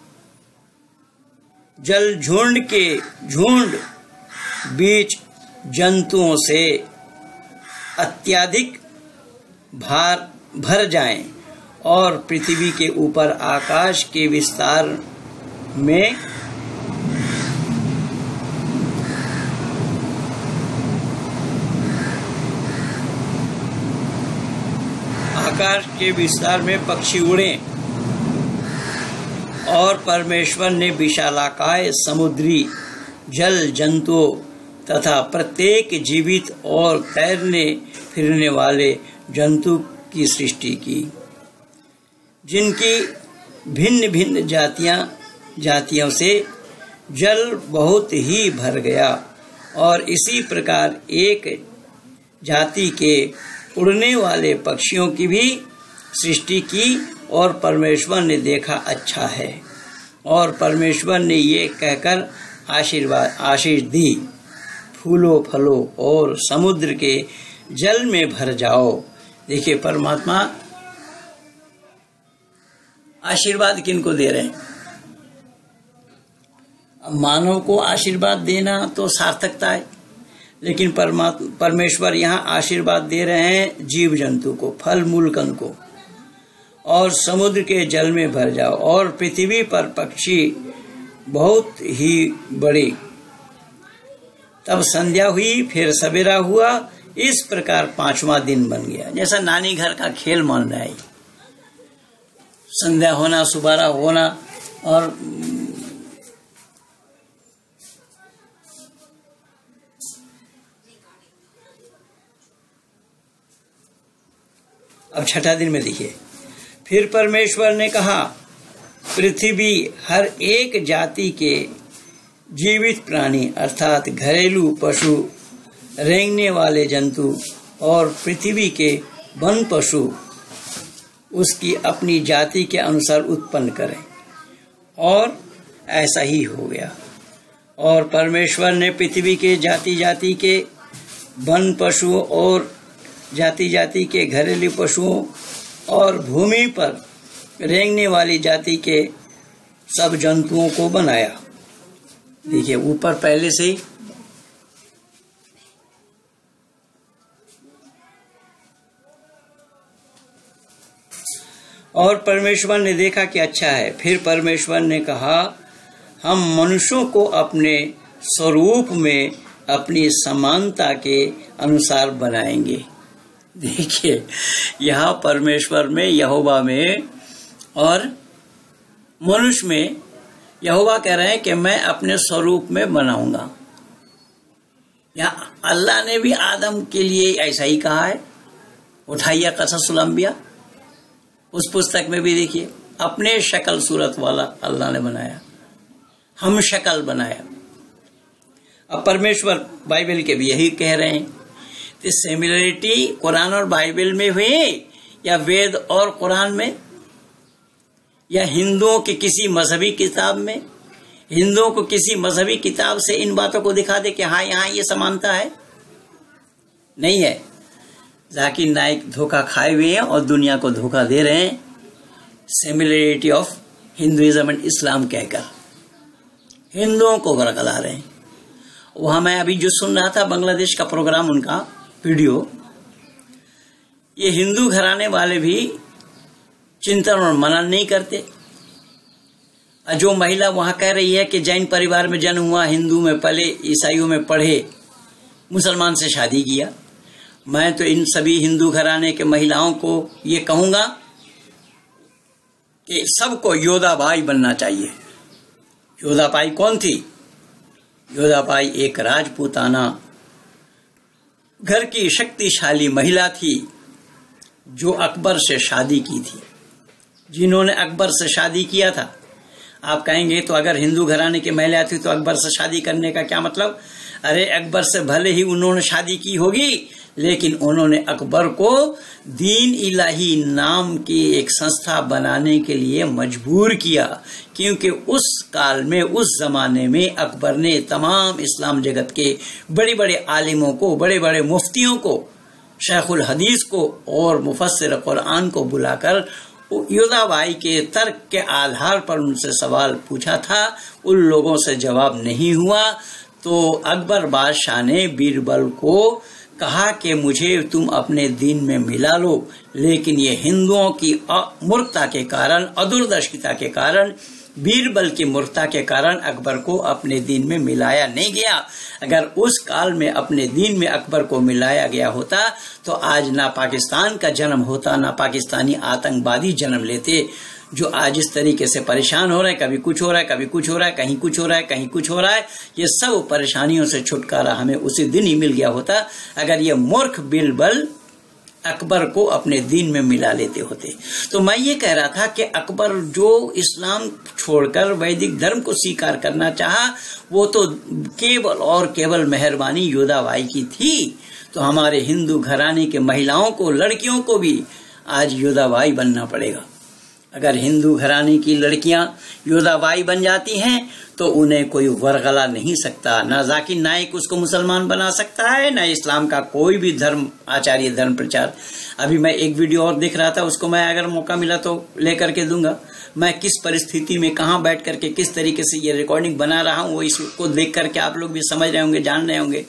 जल झुंड के झुंड बीच जंतुओं से अत्यधिक भार भर जाएं और पृथ्वी के ऊपर आकाश के विस्तार में आकाश के विस्तार में पक्षी उड़ें। और परमेश्वर ने विशालाकाय समुद्री जल जंतुओं तथा प्रत्येक जीवित और तैरने फिरने वाले जंतु की सृष्टि की, जिनकी भिन्न भिन्न जातियां जातियों से जल बहुत ही भर गया। और इसी प्रकार एक जाति के उड़ने वाले पक्षियों की भी सृष्टि की। और परमेश्वर ने देखा अच्छा है। और परमेश्वर ने ये कहकर आशीर्वाद आशीष दी, फूलों फलों और समुद्र के जल में भर जाओ। देखिए, परमात्मा आशीर्वाद किनको दे रहे हैं? मानव को आशीर्वाद देना तो सार्थकता है, लेकिन परमात्मा परमेश्वर यहाँ आशीर्वाद दे रहे हैं जीव जंतु को, फल मूल कण को। और समुद्र के जल में भर जाओ और पृथ्वी पर पक्षी बहुत ही बड़े। तब संध्या हुई, फिर सवेरा हुआ, इस प्रकार पांचवा दिन बन गया। जैसा नानी घर का खेल मान रहा है, संध्या होना, सुबारा होना। और अब छठा दिन में देखिए, फिर परमेश्वर ने कहा, पृथ्वी हर एक जाति के जीवित प्राणी अर्थात घरेलू पशु, रेंगने वाले जंतु और पृथ्वी के वन पशु उसकी अपनी जाति के अनुसार उत्पन्न करें। और ऐसा ही हो गया। और परमेश्वर ने पृथ्वी के जाति जाति के वन पशुओं और जाति जाति के घरेलू पशुओं और भूमि पर रेंगने वाली जाति के सब जंतुओं को बनाया। देखिए, ऊपर पहले से ही और परमेश्वर ने देखा कि अच्छा है। फिर परमेश्वर ने कहा, हम मनुष्यों को अपने स्वरूप में अपनी समानता के अनुसार बनाएंगे। देखिए, यहाँ परमेश्वर में, यहोवा में और मनुष्य में, यहोवा कह रहे हैं कि मैं अपने स्वरूप में बनाऊंगा। यहाँ अल्लाह ने भी आदम के लिए ऐसा ही कहा है। उठाइया कससुल अंबिया, उस पुस्तक में भी देखिए, अपने शक्ल सूरत वाला अल्लाह ने बनाया, हम शक्ल बनाया। अब परमेश्वर बाइबल के भी यही कह रहे हैं। तो सिमिलरिटी कुरान और बाइबल में हुई या वेद और कुरान में, या हिंदुओं के किसी मजहबी किताब में? हिंदुओं को किसी मजहबी किताब से इन बातों को दिखा दे कि हाँ यहाँ ये समानता है? नहीं है। जाकिर नाइक धोखा खाए हुए हैं और दुनिया को धोखा दे रहे हैं, similarity of Hinduism and Islam कहकर हिंदुओं को बरकला रहे हैं। वहां मैं अभी जो सुन रहा था बांग्लादेश का प्रोग्राम, उनका वीडियो, ये हिंदू घराने वाले भी चिंतन और मनन नहीं करते। जो महिला वहां कह रही है कि जैन परिवार में जन्म हुआ, हिंदू में पले, ईसाइयों में पढ़े, मुसलमान से शादी किया, मैं तो इन सभी हिंदू घराने के महिलाओं को ये कहूंगा कि सबको योधाबाई बनना चाहिए। योधाबाई कौन थी? योधाबाई एक राजपूताना घर की शक्तिशाली महिला थी जो अकबर से शादी की थी। जिन्होंने अकबर से शादी किया था। आप कहेंगे तो अगर हिंदू घराने की महिला थी तो अकबर से शादी करने का क्या मतलब? अरे अकबर से भले ही उन्होंने शादी की होगी, लेकिन उन्होंने अकबर को दीन इलाही नाम की एक संस्था बनाने के लिए मजबूर किया, क्योंकि उस काल में, उस जमाने में अकबर ने तमाम इस्लाम जगत के बड़े बड़े आलिमों को, बड़े बड़े मुफ्तियों को, शेखुल हदीस को और मुफस्सिर कुरान को बुलाकर योधाबाई के तर्क के आधार पर उनसे सवाल पूछा था। उन लोगों से जवाब नहीं हुआ तो अकबर बादशाह ने बीरबल को कहा कि मुझे तुम अपने दीन में मिला लो, लेकिन ये हिंदुओं की मूर्खता के कारण, अदूरदर्शिता के कारण, बीरबल की मूर्खता के कारण अकबर को अपने दीन में मिलाया नहीं गया। अगर उस काल में अपने दीन में अकबर को मिलाया गया होता तो आज ना पाकिस्तान का जन्म होता, ना पाकिस्तानी आतंकवादी जन्म लेते, जो आज इस तरीके से परेशान हो रहे हैं। कभी कुछ हो रहा है, कभी कुछ हो रहा है, कहीं कुछ हो रहा है, कहीं कुछ हो रहा है। ये सब परेशानियों से छुटकारा हमें उसी दिन ही मिल गया होता अगर ये मूर्ख बीरबल अकबर को अपने दीन में मिला लेते होते। तो मैं ये कह रहा था कि अकबर जो इस्लाम छोड़कर वैदिक धर्म को स्वीकार करना चाहा, वो तो केवल और केवल मेहरबानी योधाबाई की थी। तो हमारे हिंदू घराने के महिलाओं को, लड़कियों को भी आज योधाबाई बनना पड़ेगा। अगर हिंदू घराने की लड़कियां योधाबाई बन जाती हैं तो उन्हें कोई वरगला नहीं सकता, ना जाकिर नाइक उसको मुसलमान बना सकता है, ना इस्लाम का कोई भी धर्म आचार्य, धर्म प्रचार। अभी मैं एक वीडियो और देख रहा था, उसको मैं अगर मौका मिला तो लेकर के दूंगा। मैं किस परिस्थिति में कहां बैठ करके किस तरीके से ये रिकॉर्डिंग बना रहा हूं, वो इसको देख करके आप लोग भी समझ रहे होंगे, जान रहे होंगे।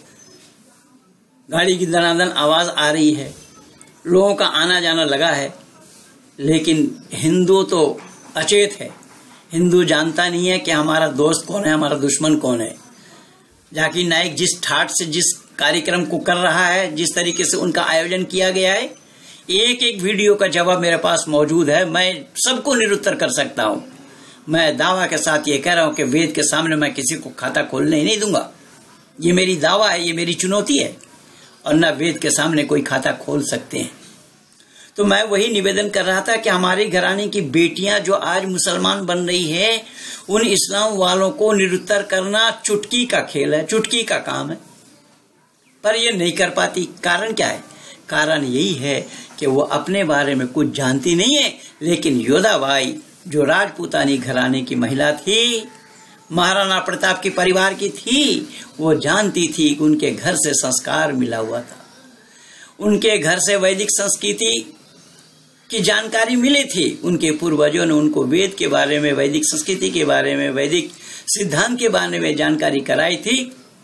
गाड़ी की दनादन आवाज आ रही है, लोगों का आना जाना लगा है, लेकिन हिंदू तो अचेत है। हिंदू जानता नहीं है कि हमारा दोस्त कौन है, हमारा दुश्मन कौन है। जाकिर नाइक जिस ठाट से जिस कार्यक्रम को कर रहा है, जिस तरीके से उनका आयोजन किया गया है, एक एक वीडियो का जवाब मेरे पास मौजूद है। मैं सबको निरुत्तर कर सकता हूं। मैं दावा के साथ ये कह रहा हूं कि वेद के सामने मैं किसी को खाता खोलने ही नहीं दूंगा। ये मेरी दावा है, ये मेरी चुनौती है, और न वेद के सामने कोई खाता खोल सकते हैं। तो मैं वही निवेदन कर रहा था कि हमारे घराने की बेटियां जो आज मुसलमान बन रही है, उन इस्लाम वालों को निरुत्तर करना चुटकी का खेल है, चुटकी का काम है, पर ये नहीं कर पाती। कारण क्या है? कारण यही है कि वो अपने बारे में कुछ जानती नहीं है। लेकिन योधाबाई जो राजपूतानी घराने की महिला थी, महाराणा प्रताप के परिवार की थी, वो जानती थी कि उनके घर से संस्कार मिला हुआ था, उनके घर से वैदिक संस्कृति की जानकारी मिली थी। उनके पूर्वजों ने उनको वेद के बारे में, वैदिक संस्कृति के बारे में, वैदिक सिद्धांत के बारे में जानकारी कराई थी।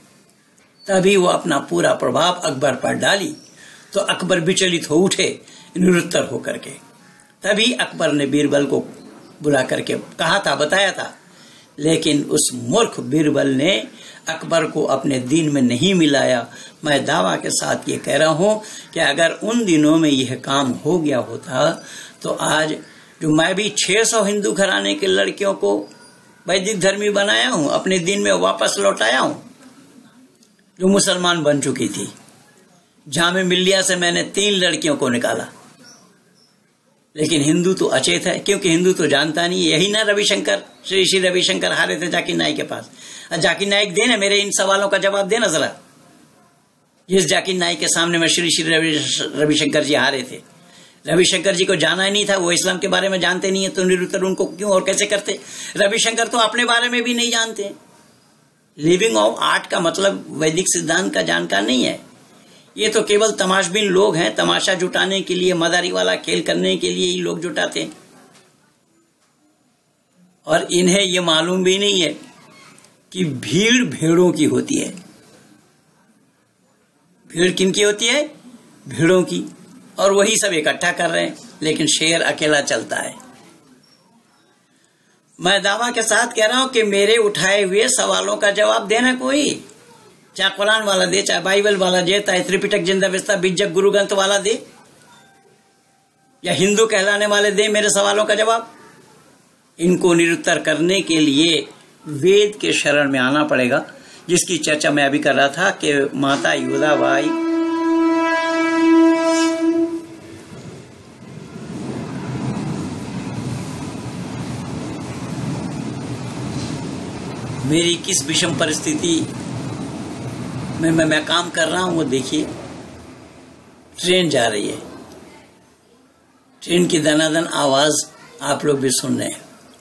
तभी वो अपना पूरा प्रभाव अकबर पर डाली तो अकबर विचलित हो उठे निरुत्तर होकर के। तभी अकबर ने बीरबल को बुला करके कहा था, बताया था, लेकिन उस मूर्ख बीरबल ने अकबर को अपने दीन में नहीं मिलाया। मैं दावा के साथ ये कह रहा हूं कि अगर उन दिनों में यह काम हो गया होता तो आज जो मैं भी छह सौ हिंदू घराने के लड़कियों को वैदिक धर्मी बनाया हूं, अपने दीन में वापस लौटाया हूं, जो मुसलमान बन चुकी थी। जामे मिल्लिया से मैंने तीन लड़कियों को निकाला, लेकिन हिंदू तो अचेत है, क्योंकि हिंदू तो जानता नहीं। यही ना रविशंकर, श्री श्री रविशंकर हारे थे जाकिर नाइक के पास। जाकिर नाइक देना मेरे इन सवालों का जवाब देना जरा। जिस जाकिर नाइक के सामने में श्री श्री रविशंकर जी हारे थे, रविशंकर जी को जाना ही नहीं था, वो इस्लाम के बारे में जानते नहीं है, तो निरुत्तर उनको क्यों और कैसे करते? रविशंकर तो अपने बारे में भी नहीं जानते। लिविंग ऑफ आर्ट का मतलब वैदिक सिद्धांत का जानकार नहीं है। ये तो केवल तमाशबीन लोग हैं, तमाशा जुटाने के लिए, मदारी वाला खेल करने के लिए ही लोग जुटाते हैं। और इन्हें ये मालूम भी नहीं है कि भीड़ भेड़ों की होती है। भीड़ किनकी होती है? भेड़ों की। और वही सब इकट्ठा कर रहे हैं, लेकिन शेर अकेला चलता है। मैं दावा के साथ कह रहा हूं कि मेरे उठाए हुए सवालों का जवाब देना कोई, चाहे कुरान वाला दे, चाहे बाइबल वाला दे, चाहे त्रिपिटक जिंदा विस्ता बिज्जक गुरु ग्रंथ वाला दे, या हिंदू कहलाने वाले दे मेरे सवालों का जवाब। इनको निरुत्तर करने के लिए वेद के शरण में आना पड़ेगा, जिसकी चर्चा मैं अभी कर रहा था कि माता योधाबाई मेरी किस विषम परिस्थिति में मैं, मैं काम कर रहा हूं, वो देखिए। ट्रेन जा रही है, ट्रेन की दनादन आवाज आप लोग भी सुन रहे हैं।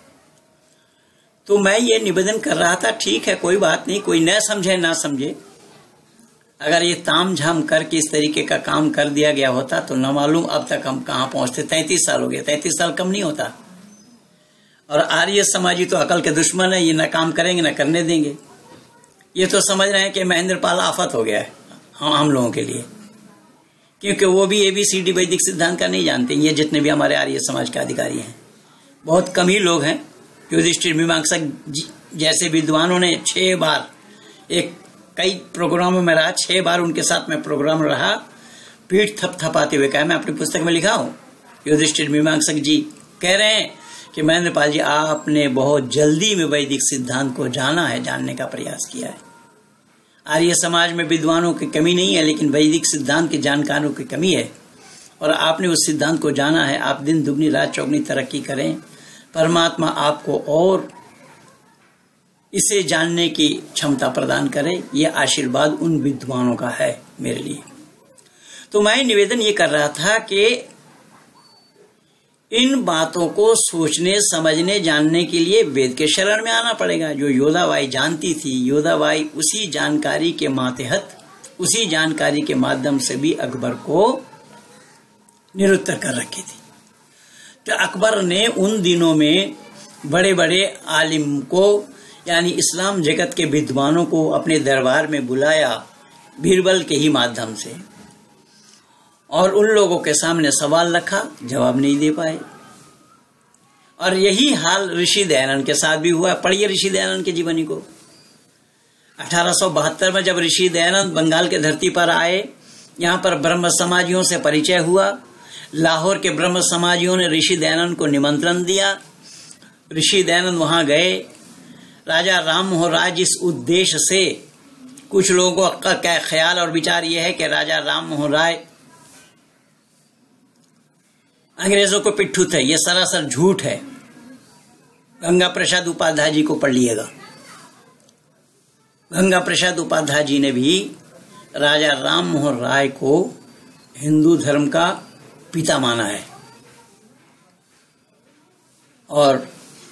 तो मैं ये निवेदन कर रहा था, ठीक है कोई बात नहीं, कोई न समझे ना समझे, अगर ये ताम झाम करके इस तरीके का काम कर दिया गया होता तो न मालूम अब तक हम कहाँ पहुंचते। तैंतीस साल हो गए, तैंतीस साल कम नहीं होता। और आर्य समाजी तो अकल के दुश्मन है, ये न काम करेंगे न करने देंगे। ये तो समझ रहे हैं कि महेंद्र पाल आफत हो गया है हम हम लोगों के लिए, क्योंकि वो भी एबीसीडी वैदिक सिद्धांत का नहीं जानते। ये जितने भी हमारे आर्य समाज के अधिकारी हैं, बहुत कम ही लोग हैं। युधिष्ठिर मीमांसक जैसे विद्वानों ने छह बार, एक कई प्रोग्रामों में रहा, छह बार उनके साथ में प्रोग्राम रहा, पीठ थपथपाते हुए कहा, मैं अपनी पुस्तक में लिखा हूं। युधिष्ठिर मीमांसक जी कह रहे हैं कि महेंद्र पाल जी, आपने बहुत जल्दी में वैदिक सिद्धांत को जाना है, जानने का प्रयास किया है। आर्य समाज में विद्वानों की कमी नहीं है, लेकिन वैदिक सिद्धांत के जानकारों की कमी है, और आपने उस सिद्धांत को जाना है। आप दिन दुगनी रात चौगनी तरक्की करें, परमात्मा आपको और इसे जानने की क्षमता प्रदान करे। ये आशीर्वाद उन विद्वानों का है मेरे लिए। तो मैं निवेदन ये कर रहा था कि इन बातों को सोचने समझने जानने के लिए वेद के शरण में आना पड़ेगा। जो योधाबाई जानती थी, योधाबाई उसी जानकारी के मातहत, उसी जानकारी के माध्यम से भी अकबर को निरुत्तर कर रखी थी। तो अकबर ने उन दिनों में बड़े बड़े आलिम को, यानी इस्लाम जगत के विद्वानों को अपने दरबार में बुलाया बीरबल के ही माध्यम से, और उन लोगों के सामने सवाल रखा, जवाब नहीं दे पाए। और यही हाल ऋषि दयानंद के साथ भी हुआ। पढ़िए ऋषि दयानंद के जीवनी को। अठारह सौ बहत्तर में जब ऋषि दयानंद बंगाल के धरती पर आए, यहाँ पर ब्रह्म समाजियों से परिचय हुआ। लाहौर के ब्रह्म समाजियों ने ऋषि दयानंद को निमंत्रण दिया। ऋषि दयानंद वहां गए। राजा राम मोहन राय जिस उद्देश्य से, कुछ लोगों का क्या ख्याल और विचार यह है कि राजा राम मोहन राय अंग्रेजों को पिट्ठू थे, यह सरासर झूठ है। गंगा प्रसाद उपाध्याय जी को पढ़ लिएगा। गंगा प्रसाद उपाध्याय जी ने भी राजा राम मोहन राय को हिंदू धर्म का पिता माना है। और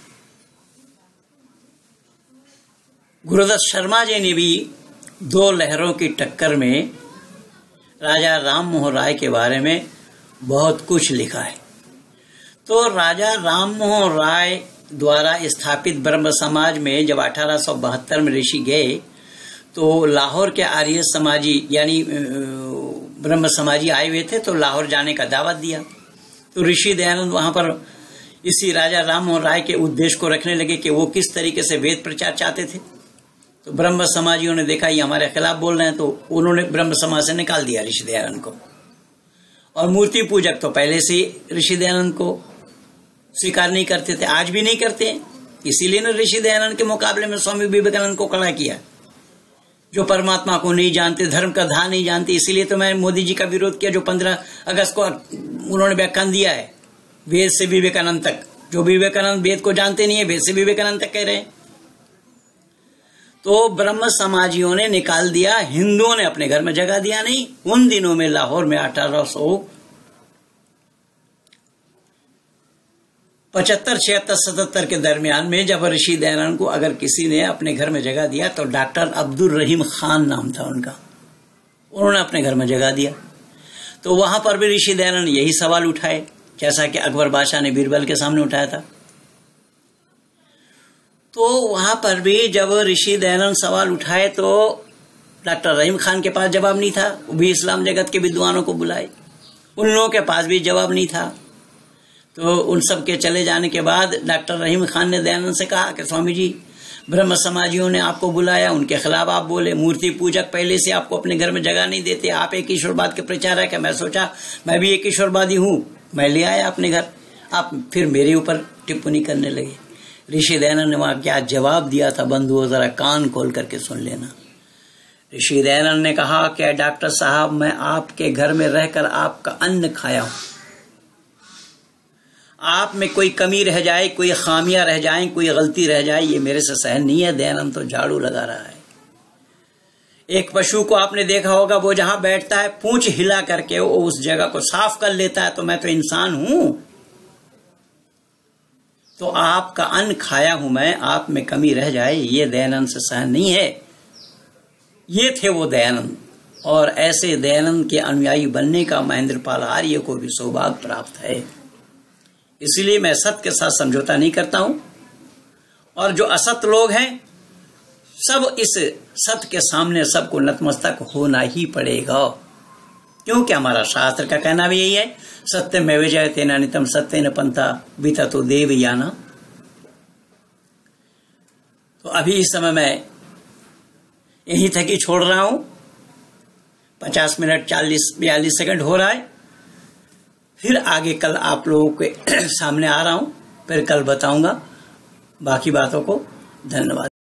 गुरुदत्त शर्मा जी ने भी दो लहरों की टक्कर में राजा राम मोहन राय के बारे में बहुत कुछ लिखा है। तो राजा राम मोहन राय द्वारा स्थापित ब्रह्म समाज में जब अठारह सौ बहत्तर में ऋषि गए, तो लाहौर के आर्य समाजी यानी ब्रह्म समाजी आए हुए थे, तो लाहौर जाने का दावत दिया। तो ऋषि दयानंद वहां पर इसी राजा राम मोहन राय के उद्देश्य को रखने लगे कि वो किस तरीके से वेद प्रचार चाहते थे। तो ब्रह्म समाजियों ने देखा ये हमारे खिलाफ बोल रहे हैं, तो उन्होंने ब्रह्म समाज से निकाल दिया ऋषि दयानंद को। और मूर्ति पूजक तो पहले से ऋषि दयानंद को स्वीकार नहीं करते थे, आज भी नहीं करते। इसीलिए ने ऋषि दयानंद के मुकाबले में स्वामी विवेकानंद को खड़ा किया, जो परमात्मा को नहीं जानते, धर्म का धा नहीं जानते। इसीलिए तो मैं मोदी जी का विरोध किया, जो पंद्रह अगस्त को उन्होंने व्याख्यान दिया है वेद से विवेकानंद तक। जो विवेकानंद वेद को जानते नहीं है, वेद से विवेकानंद तक कह रहे हैं। तो ब्रह्म समाजियों ने निकाल दिया, हिंदुओं ने अपने घर में जगह दिया नहीं। उन दिनों में लाहौर में अठारह सौ पचहत्तर छिहत्तर सतहत्तर के दरमियान में जब ऋषि दयानंद को अगर किसी ने अपने घर में जगह दिया, तो डॉक्टर अब्दुल रहीम खान नाम था उनका, उन्होंने अपने घर में जगह दिया। तो वहां पर भी ऋषि दयानंद यही सवाल उठाए, जैसा कि अकबर बादशाह ने बीरबल के सामने उठाया था। तो वहां पर भी जब ऋषि दयानंद सवाल उठाए, तो डॉक्टर रहीम खान के पास जवाब नहीं था। वो भी इस्लाम जगत के विद्वानों को बुलाए, उन लोगों के पास भी जवाब नहीं था। तो उन सब के चले जाने के बाद डॉक्टर रहीम खान ने दयानंद से कहा कि स्वामी जी, ब्रह्म समाजियों ने आपको बुलाया, उनके खिलाफ आप बोले। मूर्ति पूजक पहले से आपको अपने घर में जगह नहीं देते, आप एक ईश्वरवाद के प्रचारक है। मैं सोचा मैं भी एक ईश्वरवादी हूँ, मैं ले आया अपने घर। आप फिर मेरे ऊपर टिप्पणी करने लगे। ऋषि दयानंद ने वहां क्या जवाब दिया था बंधुओं, जरा कान खोल करके सुन लेना। ऋषि दयानंद ने कहा कि डॉक्टर साहब, मैं आपके घर में रहकर आपका अन्न खाया हूं, आप में कोई कमी रह जाए, कोई खामियां रह जाए, कोई गलती रह जाए, ये मेरे से सहन नहीं है। दयानंद तो झाड़ू लगा रहा है। एक पशु को आपने देखा होगा, वो जहां बैठता है पूंछ हिला करके वो उस जगह को साफ कर लेता है। तो मैं तो इंसान हूं, तो आपका अन्न खाया हूं मैं, आप में कमी रह जाए, ये दयानंद से सहन नहीं है। ये थे वो दयानंद, और ऐसे दयानंद के अनुयायी बनने का महेंद्रपाल आर्य को भी सौभाग्य प्राप्त है। इसलिए मैं सत्य के साथ समझौता नहीं करता हूं, और जो असत लोग हैं सब इस सत्य के सामने सबको नतमस्तक होना ही पड़ेगा, क्योंकि हमारा शास्त्र का कहना भी यही है, सत्य में विजय तेना नितम सत्य न पंथा बीता तो देव याना। तो अभी इस समय मैं यहीं तक ही छोड़ रहा हूं। पचास मिनट चालीस बयालीस सेकंड हो रहा है। फिर आगे कल आप लोगों के सामने आ रहा हूं, फिर कल बताऊंगा बाकी बातों को। धन्यवाद।